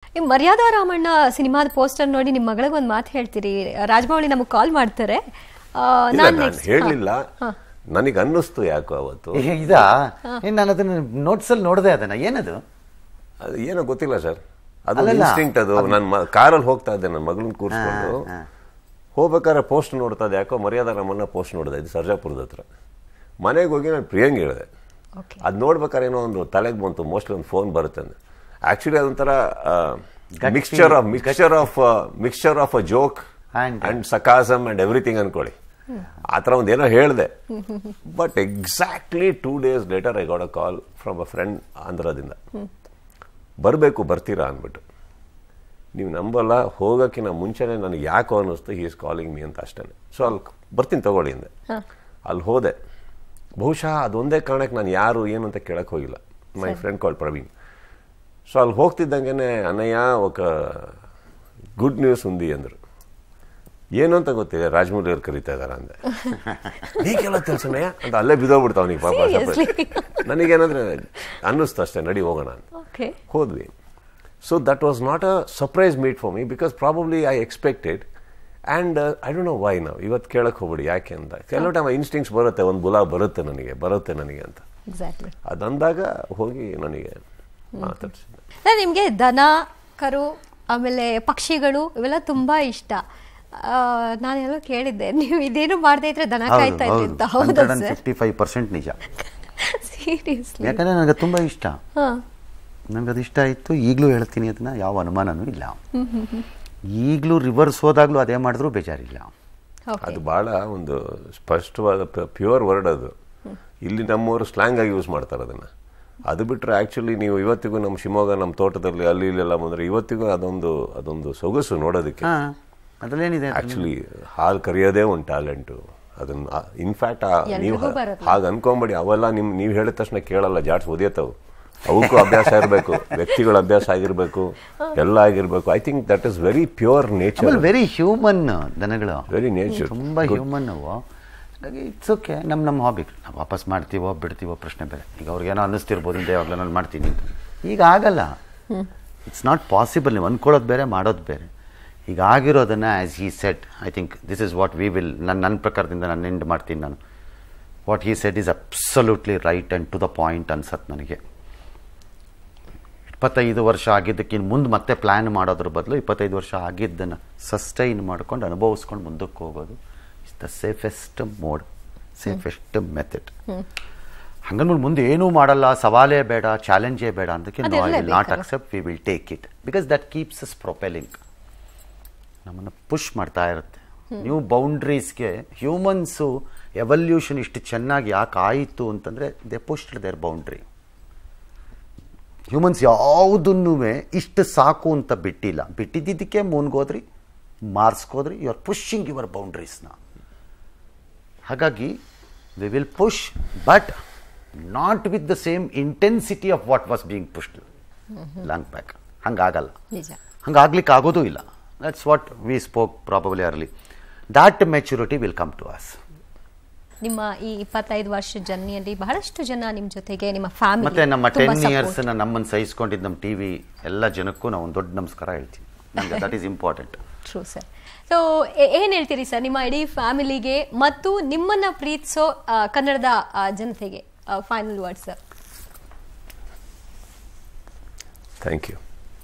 ಈ ಮರ್ಯಾದಾ ರಾಮಣ್ಣ ಸಿನಿಮಾದ ಪೋಸ್ಟರ್ ನೋಡಿ ನಿಮ್ಮ ಮಗಳಿಗೆ ಒಂದು ಮಾತು ಹೇಳ್ತೀರಿ. ರಾಜಮೌಳಿ ನಮಗೆ ಕಾಲ್ ಮಾಡ್ತಾರೆ. ನಾನು ಹೇಳಲಿಲ್ಲ, ನನಗೆ ಅನ್ನಿಸ್ತು ಯಾಕೋ ಅವತ್ತು. ಇದಾ ನಾನು ಅದನ್ನ ನೋಟ್ಸ್ ಅಲ್ಲಿ ನೋಡಿದೆ. ಅದನ್ನ ಏನದು ಏನೋ ಗೊತ್ತಿಲ್ಲ ಸರ್, ಅದು ಇನ್ಸ್ಟಿಂಕ್ಟ್. ಅದು ನನ್ನ ಕಾರಲ್ಲಿ ಹೋಗ್ತಾ ಇದ್ದೆ, ನನ್ನ ಮಗಳನ್ನ ಕೂರಿಸ್ಕೊಂಡು ಹೋಗ್ಬೇಕಾದ್ರೆ ಪೋಸ್ಟ್ ನೋಡ್ತಾ ಇದ್ದೆ. ಯಾಕೋ ಮರ್ಯಾದಾ ರಾಮಣ್ಣ ಪೋಸ್ಟ್ ನೋಡಿದೆ, ಇದು ಸರ್ಜಾಪುರದ ಹತ್ರ. ಮನೆಗೆ ಹೋಗಿ ನಾನು ಪ್ರಿಯಂಗೆ ಹೇಳಿದೆ. ಅದು ನೋಡ್ಬೇಕಾದ್ರೆ ಏನೋ ಒಂದು ತಲೆಗೆ ಬಂತು, ಮೋಸ್ಟ್ಲಿ ಒಂದು ಫೋನ್ ಬರುತ್ತೆ ಅಂತ. ಆಕ್ಚುಲಿ ಅದೊಂಥರ mixture of a joke and sarcasm and everything ಅನ್ಕೊಳ್ಳಿ. ಆ ಥರ ಒಂದೇನೋ ಹೇಳಿದೆ. But exactly 2 days later I got a call from a friend ಆಂಧ್ರದಿಂದ. ಬರ್ತೀರಾ ಅಂದ್ಬಿಟ್ಟು. ನೀವು ನಂಬಲ್ಲ, ಹೋಗೋಕ್ಕಿಂತ ಮುಂಚೆನೆ ನನಗೆ ಯಾಕೋ ಅನ್ನಿಸ್ತು ಹಿ ಈಸ್ ಕಾಲಿಂಗ್ ಮೀ ಅಂತ ಅಷ್ಟೇ. ಸೊ ಅಲ್ಲಿ ಬರ್ತೀನಿ ತಗೊಳ್ಳಿ ಅಂದೆ. ಅಲ್ಲಿ ಹೋದೆ. ಬಹುಶಃ ಅದೊಂದೇ ಕಾರಣಕ್ಕೆ ನಾನು ಯಾರು ಏನು ಅಂತ ಕೇಳಕ್ಕೆ ಹೋಗಿಲ್ಲ. My friend call Praveen. So ಅಲ್ಲಿ ಹೋಗ್ತಿದ್ದಂಗೆ ಅಣ್ಣಯ್ಯ ఒక ಗುಡ್ ನ್ಯೂಸ್ ఉంది ಅಂದರು. ಏನು ಅಂತ ಗೊತ್ತಿದೆ, ರಾಜಮೌಳಿ ಅವ್ರು ಕರೀತಾ ಇದಾರ ಅಂದೆ. ನೀಗೆಲ್ಲ తెలుసన్నయ్య ಅಂತ ಅಲ್ಲೇ ಬಿದ್ದೋಗ್ಬಿಡ್ತಾವ ನೀನು ಪಾಪ. ನನಗೇನಂದ್ರೆ ಅನ್ನಿಸ್ತು ಅಷ್ಟೇ, ನಡಿ ಹೋಗೋಣ ಅಂತ ಹೋದ್ವಿ. So that was not a surprise meet for me because probably I expected. And I don't know why. ನಾವು ಇವತ್ತು ಕೇಳಕ್ಕೆ ಹೋಗ್ಬಿಡಿ ಯಾಕೆ ಅಂತ. ಕೆಲವು ಟೈಮ್ ಇನ್ಸ್ಟಿಂಕ್ಟ್ಸ್ ಬರುತ್ತೆ, ಒಂದು ಬುಲಾ ಬರುತ್ತೆ ನನಗೆ ಅಂತ. ಅದಂದಾಗ ಹೋಗಿ ನನಗೆ ಮಾತಾಡ್ಸಿದ್ದೆ. ನಿಮಗೆ ದನ ಕರು ಆಮೇಲೆ ಪಕ್ಷಿಗಳು ಇವೆಲ್ಲ ತುಂಬಾ ಇಷ್ಟ. ನಾನೆಲ್ಲ ಕೇಳಿದ್ದೆ, ನೀವು ಇದೇನು ಮಾಡದೇ ಇದ್ರೆ ದನ ಕಾಯ್ತಾ ಇದ್ರಿ ಅಂತ. ಹೌದಾ ಸರ್? 55% ನಿಜ. ಸೀರಿಯಸ್ಲಿ? ಯಾಕಂದ್ರೆ ನನಗೆ ತುಂಬಾ ಇಷ್ಟ. ನನಗದು ಇಷ್ಟ ಆಯಿತು. ಈಗಲೂ ಹೇಳ್ತೀನಿ, ಅದನ್ನ ಯಾವ ಅನುಮಾನನೂ ಇಲ್ಲ. ಈಗಲೂ ರಿವರ್ಸ್ ಹೋದಾಗ್ಲೂ ಅದೇ ಮಾಡಿದ್ರು ಬೇಜಾರಿಲ್ಲ. ಅದು ಬಹಳ ಒಂದು ಸ್ಪಷ್ಟವಾದ ಪ್ಯೂರ್ ವರ್ಡ್ ಅದು. ಇಲ್ಲಿ ನಮ್ಮವರು ಸ್ಲ್ಯಾಂಗ್ ಆಗಿ ಯೂಸ್ ಮಾಡ್ತಾರೆ ಅದನ್ನ. ಅದು ಬಿಟ್ಟರೆ ಆ್ಯಕ್ಚುಲಿ ನೀವು ಇವತ್ತಿಗೂ ನಮ್ಮ ಶಿವಮೊಗ್ಗ, ನಮ್ಮ ತೋಟದಲ್ಲಿ ಅಲ್ಲಿ ಇಲ್ಲೆಲ್ಲ ಬಂದರೆ ಇವತ್ತಿಗೂ ಅದೊಂದು ಸೊಗಸು ನೋಡೋದಕ್ಕೆ. ಅದರಲ್ಲೇನಿದೆ, ಆ್ಯಕ್ಚುಲಿ ಹಾಲು ಕರಿಯೋದೇ ಒಂದು ಟ್ಯಾಲೆಂಟು. ಅದನ್ನು ಇನ್ಫ್ಯಾಕ್ಟ್ ನೀವು ಹಾಗೆ ಅನ್ಕೊಂಬೇಡಿ, ಅವೆಲ್ಲ ನೀವು ಹೇಳಿದ ತಕ್ಷಣ ಕೇಳಲ್ಲ, ಜಾಡ್ಸ್ ಒದಿಯತ್ತವು. ಅವಕ್ಕೂ ಅಭ್ಯಾಸ ಇರಬೇಕು, ವ್ಯಕ್ತಿಗಳ ಅಭ್ಯಾಸ ಆಗಿರಬೇಕು, ಎಲ್ಲ ಆಗಿರಬೇಕು. I think that is very pure nature, very human. ದನಗಳು ವೆರಿ ನೇಚರ್, ತುಂಬ ಹ್ಯೂಮನ್ ಅವು. ಹಾಗಾಗಿ ಇಟ್ಸ್ ಓಕೆ. ನಮ್ಮ ಹಾಬಿ ನಾವು ವಾಪಸ್ ಮಾಡ್ತೀವೋ ಬಿಡ್ತೀವೋ ಪ್ರಶ್ನೆ ಬೇರೆ. ಈಗ ಅವ್ರಿಗೇನೋ ಅನ್ನಿಸ್ತಿರ್ಬೋದು, ಹಿಂದೆ ಯಾವಾಗಲೂ ನಾನು ಮಾಡ್ತೀನಿ ಅಂತ. ಈಗ ಆಗಲ್ಲ. It's not possible. ನೀವು ಅಂದ್ಕೊಳ್ಳೋದು ಬೇರೆ, ಮಾಡೋದು ಬೇರೆ. ಈಗ ಆಗಿರೋದನ್ನು as he said, I think this is what we will. ನನ್ನ ಪ್ರಕಾರದಿಂದ ನಾನು ಎಂಡ್ ಮಾಡ್ತೀನಿ. ನಾನು what he said is absolutely right and to the point ಅನ್ಸತ್ತೆ ನನಗೆ. 25 ವರ್ಷ ಆಗಿದ್ದಕ್ಕಿಂತ ಮುಂದೆ ಮತ್ತೆ ಪ್ಲ್ಯಾನ್ ಮಾಡೋದ್ರ ಬದಲು 25 ವರ್ಷ ಆಗಿದ್ದನ್ನು ಸಸ್ಟೈನ್ ಮಾಡ್ಕೊಂಡು ಅನುಭವಿಸ್ಕೊಂಡು ಮುಂದಕ್ಕೆ ಹೋಗೋದು is the safest mode, safest method. ಹಂಗನ್ಬಿಟ್ಟು ಮುಂದೆ ಏನೂ ಮಾಡಲ್ಲ, ಸವಾಲೇ ಬೇಡ, ಚಾಲೆಂಜೇ ಬೇಡ ಅಂದಕ್ಕೆ no, I will not accept. We will take it because that keeps us propelling. ನಮ್ಮನ್ನು ಪುಷ್ ಮಾಡ್ತಾ ಇರುತ್ತೆ. ನೀವು ಬೌಂಡ್ರೀಸ್ಗೆ ಹ್ಯೂಮನ್ಸು ಎವಲ್ಯೂಷನ್ ಇಷ್ಟು ಚೆನ್ನಾಗಿ ಯಾಕೆ ಆಯಿತು ಅಂತಂದರೆ they pushed their boundary. Humans ಯಾವುದನ್ನೂ ಇಷ್ಟು ಸಾಕು ಅಂತ ಬಿಟ್ಟಿಲ್ಲ. ಬಿಟ್ಟಿದ್ದಕ್ಕೆ ಮುನ್ಗೋದ್ರಿ, ಮಾರ್ಸ್ಕೋದ್ರಿ. ಯು ಆರ್ ಪುಷಿಂಗ್ ಯುವರ್ ಬೌಂಡ್ರೀಸ್ನ. ಹಾಗಾಗಿ we will push, but not with the same intensity of what was being pushed long back. ಹಂಗಾಗಲ್ಲ, ಹಂಗಾಗ್ಲಿಕ್ಕೆ ಆಗೋದೂ ಇಲ್ಲ. That's what we spoke probably early. That maturity will come to us. ನಿಮ್ಮ ಈ 25 ವರ್ಷ ಜರ್ನಿಯಲ್ಲಿ ಬಹಳಷ್ಟು ಜನ ನಿಮ್ಮ ಜೊತೆಗೆ, ನಿಮ್ಮ ಫ್ಯಾಮಿಲಿ ಮತ್ತೆ ನಮ್ಮ 10 years ನಮ್ಮನ್ನು ಸಹಿಸ್ಕೊಂಡಿದ್ದು ನಮ್ಮ ಟಿವಿ ಎಲ್ಲ ಜನಕ್ಕೂ ನಾವು ಒಂದು ದೊಡ್ಡ ನಮಸ್ಕಾರ ಹೇಳ್ತೀವಿ. ನಮಗೆ that is important. True sir. So ಏನು ಹೇಳ್ತೀರಿ ಸರ್ ನಿಮ್ಮ ಇಡೀ ಫ್ಯಾಮಿಲಿಗೆ ಮತ್ತು ನಿಮ್ಮನ್ನ ಪ್ರೀತಿಸೋ ಕನ್ನಡದ ಜನತೆಗೆ? Final word sir. Thank you.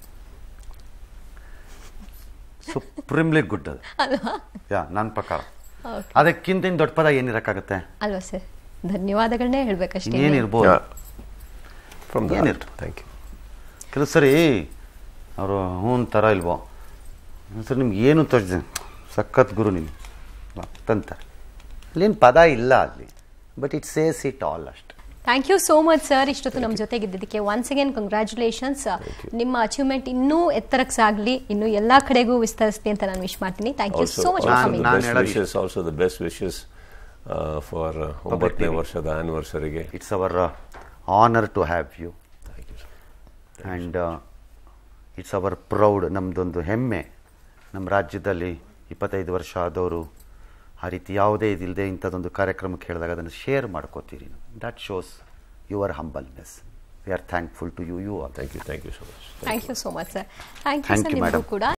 Supremely good ಅದು ಅಲ್ವಾ? ಯಾ, ನನ್ನ ಪ್ರಕಾರ ಅದಕ್ಕಿಂತ ದೊಡ್ಡ ಪದ ಏನಿರಕ್ಕಾಗತ್ತೆ ಅಲ್ವಾ ಸರ್? ಧನ್ಯವಾದಗಳನ್ನೇ ಹೇಳ್ಬೇಕಷ್ಟೇ. ಏನಿರ್ಬೋದು. Thank you. ಕೆಲವು ಸರಿ ಅವರು ಹ್ಞೂ ಥರ ಇಲ್ವೋ ಸರ್, ನಿಮ್ಗೆ ಏನು ತೋರಿಸಿದೆ ಸಖತ್ ಗುರು ನಿಮ್ಗೆ ಅಂತಾರೆ. ಅಲ್ಲೇನು ಪದ ಇಲ್ಲ ಅಲ್ಲಿ, but it says it all ಅಷ್ಟೆ. Thank you so much sir, ಇಷ್ಟೊತ್ತು ನಮ್ಮ ಜೊತೆಗಿದ್ದಕ್ಕೆ. Once again congratulations. ನಿಮ್ಮ ಅಚೀವ್ಮೆಂಟ್ ಇನ್ನೂ ಎತ್ತರಕ್ಕೆ ಸಾಗಲಿ, ಇನ್ನೂ ಎಲ್ಲ ಕಡೆಗೂ ವಿಸ್ತರಿಸಲಿ ಅಂತ ನಾನು ವಿಶ್ ಮಾಡ್ತೀನಿ. Thank you so much. Also the best wishes for 9ನೇ ವರ್ಷದ ಆನಿವರ್ಸರಿಗೆ. It's our honour to have you. Thank you sir. And it's our proud. ನಮ್ಮದೊಂದು ಹೆಮ್ಮೆ, ನಮ್ಮ ರಾಜ್ಯದಲ್ಲಿ 25 ವರ್ಷ ಆದವರು ಆ ರೀತಿ ಯಾವುದೇ ಇದಿಲ್ಲದೆ ಇಂಥದ್ದೊಂದು ಕಾರ್ಯಕ್ರಮಕ್ಕೆ ಹೇಳಿದಾಗ ಅದನ್ನು ಶೇರ್ ಮಾಡ್ಕೋತೀರಿ. That shows your humbleness. We are thankful to you all. Thank you so much. Thank you so much sir. Thank you Thank sir you, ನಿಮಗೂ madam. ಕೂಡ.